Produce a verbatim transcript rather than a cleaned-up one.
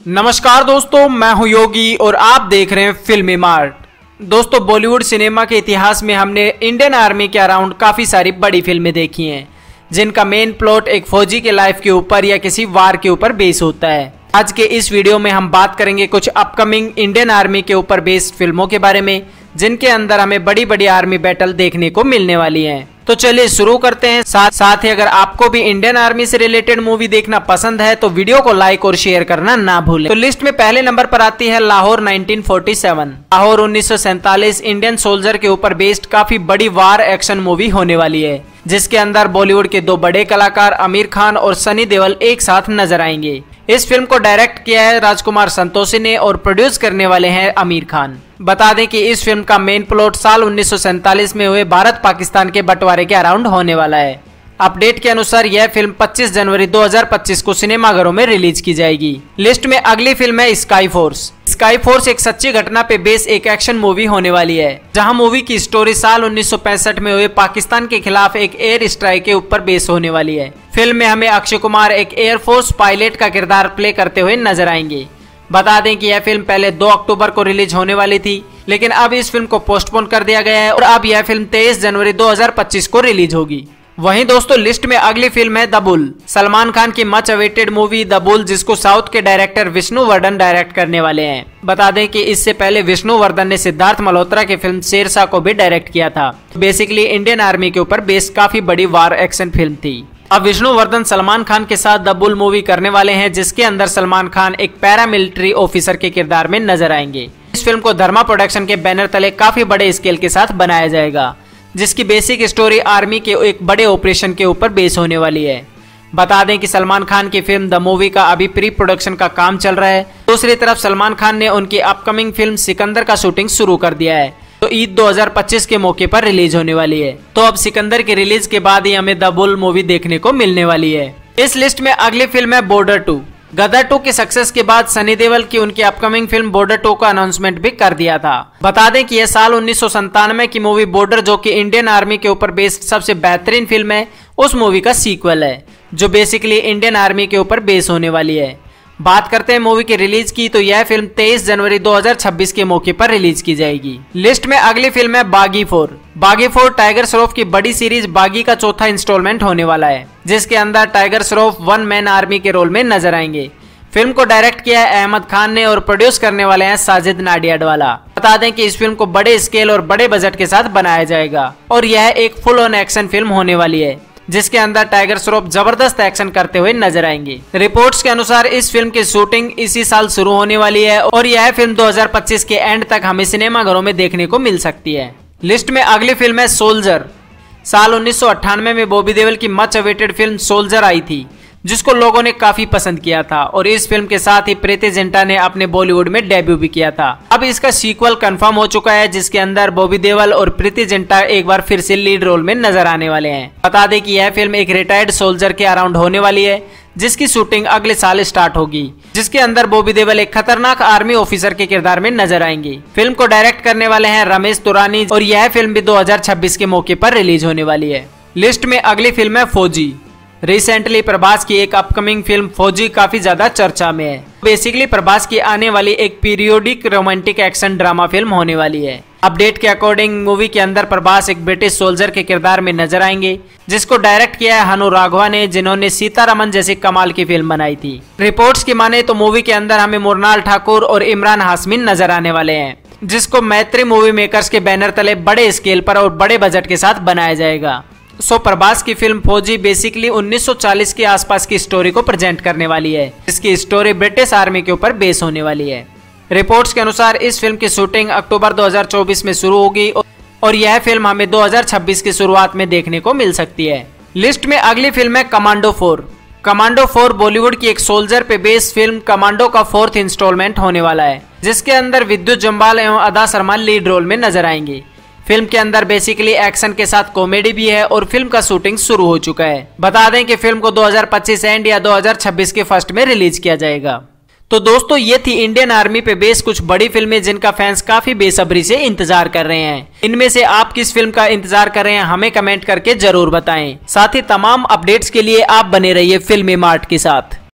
नमस्कार दोस्तों, मैं हूं योगी और आप देख रहे हैं फिल्मी मार्ट। दोस्तों, बॉलीवुड सिनेमा के इतिहास में हमने इंडियन आर्मी के अराउंड काफ़ी सारी बड़ी फिल्में देखी हैं जिनका मेन प्लॉट एक फौजी के लाइफ के ऊपर या किसी वार के ऊपर बेस होता है। आज के इस वीडियो में हम बात करेंगे कुछ अपकमिंग इंडियन आर्मी के ऊपर बेस्ड फिल्मों के बारे में जिनके अंदर हमें बड़ी बड़ी आर्मी बैटल देखने को मिलने वाली हैं। तो चलिए शुरू करते हैं। साथ साथ ही अगर आपको भी इंडियन आर्मी से रिलेटेड मूवी देखना पसंद है तो वीडियो को लाइक और शेयर करना ना भूलें। तो लिस्ट में पहले नंबर पर आती है Lahore nineteen forty seven. Lahore उन्नीस सौ सैंतालीस इंडियन सोल्जर के ऊपर बेस्ड काफी बड़ी वार एक्शन मूवी होने वाली है जिसके अंदर बॉलीवुड के दो बड़े कलाकार आमिर खान और सनी देओल एक साथ नजर आएंगे। इस फिल्म को डायरेक्ट किया है राजकुमार संतोषी ने और प्रोड्यूस करने वाले हैं आमिर खान। बता दें कि इस फिल्म का मेन प्लॉट साल उन्नीस सौ सैंतालीस में हुए भारत पाकिस्तान के बंटवारे के अराउंड होने वाला है। अपडेट के अनुसार यह फिल्म पच्चीस जनवरी दो हज़ार पच्चीस को सिनेमाघरों में रिलीज की जाएगी। लिस्ट में अगली फिल्म है स्काई फोर्स। स्काई फोर्स एक सच्ची घटना पे बेस एक एक्शन मूवी होने वाली है जहां मूवी की स्टोरी साल उन्नीस सौ पैंसठ में हुए पाकिस्तान के खिलाफ एक एयर स्ट्राइक के ऊपर बेस होने वाली है। फिल्म में हमें अक्षय कुमार एक एयरफोर्स पायलट का किरदार प्ले करते हुए नजर आएंगे। बता दें कि यह फिल्म पहले दो अक्टूबर को रिलीज होने वाली थी लेकिन अब इस फिल्म को पोस्टपोन कर दिया गया है और अब यह फिल्म तेईस जनवरी दो हज़ार पच्चीस को रिलीज होगी। वहीं दोस्तों, लिस्ट में अगली फिल्म है द बुल। सलमान खान की much awaited movie the bull जिसको साउथ के डायरेक्टर विष्णुवर्धन डायरेक्ट करने वाले हैं। बता दें कि इससे पहले विष्णुवर्धन ने सिद्धार्थ मल्होत्रा की फिल्म शेरशाह को भी डायरेक्ट किया था। बेसिकली इंडियन आर्मी के ऊपर बेस्ड काफी बड़ी वार एक्शन फिल्म थी। अब विष्णुवर्धन सलमान खान के साथ द बुल मूवी करने वाले हैं जिसके अंदर सलमान खान एक पैरामिलिट्री ऑफिसर के किरदार में नजर आएंगे। इस फिल्म को धर्मा प्रोडक्शन के बैनर तले काफी बड़े स्केल के साथ बनाया जाएगा जिसकी बेसिक स्टोरी आर्मी के एक बड़े ऑपरेशन के ऊपर बेस होने वाली है। बता दें कि सलमान खान की फिल्म द मूवी का अभी प्री प्रोडक्शन का काम चल रहा है। दूसरी तरफ सलमान खान ने उनकी अपकमिंग फिल्म सिकंदर का शूटिंग शुरू कर दिया है तो ईद दो हज़ार पच्चीस के मौके पर रिलीज होने वाली है। तो अब सिकंदर की रिलीज के बाद ही हमें द बुल मूवी देखने को मिलने वाली है। इस लिस्ट में अगली फिल्म है बॉर्डर टू। गदर टू के सक्सेस के बाद सनी देओल की उनकी अपकमिंग फिल्म बॉर्डर टू का अनाउंसमेंट भी कर दिया था। बता दें कि यह साल उन्नीस सौ संतानवे की मूवी बॉर्डर जो कि इंडियन आर्मी के ऊपर बेस्ड सबसे बेहतरीन फिल्म है उस मूवी का सीक्वल है जो बेसिकली इंडियन आर्मी के ऊपर बेस होने वाली है। बात करते हैं मूवी की रिलीज की तो यह फिल्म तेईस जनवरी दो हज़ार छब्बीस के मौके पर रिलीज की जाएगी। लिस्ट में अगली फिल्म है बागी फोर। बागी फोर टाइगर श्रॉफ की बड़ी सीरीज बागी का चौथा इंस्टॉलमेंट होने वाला है जिसके अंदर Tiger Shroff one man army के रोल में नजर आएंगे। फिल्म को डायरेक्ट किया है अहमद खान ने और प्रोड्यूस करने वाले हैं साजिद नाडियाडवाला। बता दें कि इस फिल्म को बड़े स्केल और बड़े बजट के साथ बनाया जाएगा और यह एक फुल ऑन एक्शन फिल्म होने वाली है जिसके अंदर टाइगर श्रॉफ जबरदस्त एक्शन करते हुए नजर आएंगे। रिपोर्ट्स के अनुसार इस फिल्म की शूटिंग इसी साल शुरू होने वाली है और यह फिल्म दो हज़ार पच्चीस के एंड तक हमें सिनेमाघरों में देखने को मिल सकती है। लिस्ट में अगली फिल्म है सोल्जर। साल उन्नीस सौ अट्ठानवे में बॉबी देओल की मच अवेटेड फिल्म सोल्जर आई थी जिसको लोगों ने काफी पसंद किया था और इस फिल्म के साथ ही प्रीति जिंटा ने अपने बॉलीवुड में डेब्यू भी किया था। अब इसका सीक्वल कंफर्म हो चुका है जिसके अंदर बॉबी देओल और प्रीति जिंटा एक बार फिर से लीड रोल में नजर आने वाले हैं। बता दें कि यह फिल्म एक रिटायर्ड सोल्जर के अराउंड होने वाली है जिसकी शूटिंग अगले साल स्टार्ट होगी जिसके अंदर बॉबी देओल एक खतरनाक आर्मी ऑफिसर के किरदार में नजर आएंगे। फिल्म को डायरेक्ट करने वाले हैं रमेश तुरानी और यह फिल्म भी दो हज़ार छब्बीस के मौके पर रिलीज होने वाली है। लिस्ट में अगली फिल्म है फौजी। रिसेंटली प्रभास की एक अपकमिंग फिल्म फौजी काफी ज्यादा चर्चा में है। बेसिकली प्रभास की आने वाली एक periodic romantic action drama film होने वाली है। अपडेट के अकॉर्डिंग मूवी के अंदर प्रभास एक ब्रिटिश सोल्जर के किरदार में नजर आएंगे जिसको डायरेक्ट किया है हनु राघवा ने जिन्होंने सीतारमन जैसी कमाल की फिल्म बनाई थी। रिपोर्ट्स की माने तो मूवी के अंदर हमें मुरनाल ठाकुर और इमरान हाशमी नजर आने वाले हैं जिसको मैत्री मूवी मेकर्स के बैनर तले बड़े स्केल पर और बड़े बजट के साथ बनाया जाएगा। सो प्रभास की फिल्म फौजी बेसिकली उन्नीस सौ चालीस के आसपास की स्टोरी को प्रेजेंट करने वाली है जिसकी स्टोरी ब्रिटिश आर्मी के ऊपर बेस होने वाली है। रिपोर्ट्स के अनुसार इस फिल्म की शूटिंग अक्टूबर दो हज़ार चौबीस में शुरू होगी और यह फिल्म हमें दो हज़ार छब्बीस की शुरुआत में देखने को मिल सकती है। लिस्ट में अगली फिल्म है commando four. Commando four Bollywood की एक सोल्जर पे बेस्ड फिल्म कमांडो का फोर्थ इंस्टॉलमेंट होने वाला है जिसके अंदर विद्युत जम्बाल एवं अदा शर्मा लीड रोल में नजर आएंगे। फिल्म के अंदर बेसिकली एक्शन के साथ कॉमेडी भी है और फिल्म का शूटिंग शुरू हो चुका है। बता दें कि फिल्म को दो हज़ार पच्चीस एंड या दो हज़ार छब्बीस के फर्स्ट में रिलीज किया जाएगा। तो दोस्तों, ये थी इंडियन आर्मी पे बेस कुछ बड़ी फिल्में जिनका फैंस काफी बेसब्री से इंतजार कर रहे हैं। इनमें से आप किस फिल्म का इंतजार कर रहे हैं हमें कमेंट करके जरूर बताएं। साथ ही तमाम अपडेट्स के लिए आप बने रहिए फिल्मी मार्ट के साथ।